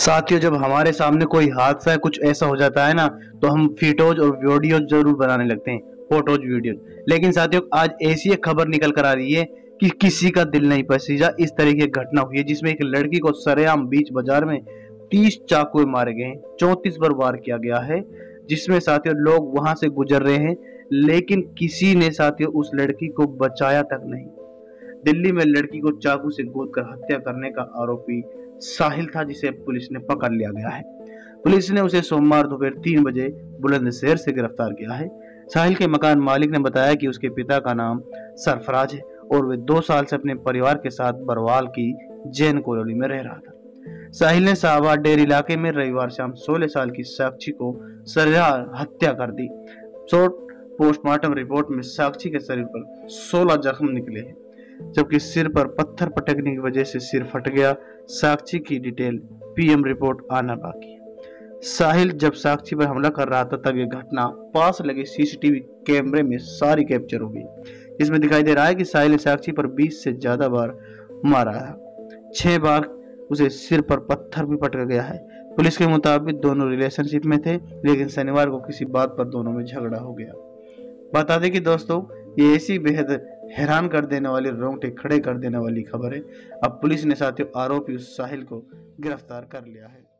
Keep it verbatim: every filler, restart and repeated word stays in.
साथियों, जब हमारे सामने कोई हादसा है, कुछ ऐसा हो जाता है ना, तो हम फोटोज और वीडियो जरूर बनाने लगते हैं। Photos video. लेकिन साथियों, आज ऐसी एक खबर निकल कर आ रही है कि किसी का दिल नहीं पसीजा। इस तरीके की घटना हुई है जिसमें एक लड़की को सरेआम बीच बाजार में तीस चाकू मारे गए, चौंतीस बार वार किया गया है, जिसमें साथियों लोग वहां से गुजर रहे हैं, लेकिन किसी ने साथियों उस लड़की को बचाया तक नहीं। दिल्ली में लड़की को चाकू से गोदकर हत्या करने का आरोपी साहिल था, जिसे पुलिस ने पकड़ लिया गया है। पुलिस ने उसे सोमवार दोपहर तीन बजे बुलंदशहर से गिरफ्तार किया है। साहिल के मकान मालिक ने बताया कि उसके पिता का नाम सरफराज है और वे दो साल से अपने परिवार के साथ बरवाल की जैन कॉलोनी में रह रहा था। साहिल ने शाहबाद डेर इलाके में रविवार शाम सोलह साल की साक्षी को सरेआम हत्या कर दी। शॉर्ट पोस्टमार्टम रिपोर्ट में साक्षी के शरीर पर सोलह जख्म निकले हैं, जबकि सिर पर पत्थर पटकने की वजह से सिर फट गया। साक्षी की डिटेल पीएम रिपोर्ट आना बाकी है। साहिल जब साक्षी पर हमला कर रहा था तब यह घटना पास लगे सीसीटीवी कैमरे में सारी कैप्चर हो गई। इसमें दिखाई दे रहा है कि साहिल ने साक्षी पर बीस से ज्यादा बार मारा है। छह बार उसे सिर पर पत्थर भी पटका गया है। पुलिस के मुताबिक दोनों रिलेशनशिप में थे, लेकिन शनिवार को किसी बात पर दोनों में झगड़ा हो गया। बता दें कि दोस्तों, ये ऐसी बेहद हैरान कर देने वाली, रोंगटे खड़े कर देने वाली खबर है। अब पुलिस ने साथियों आरोपी उस साहिल को गिरफ्तार कर लिया है।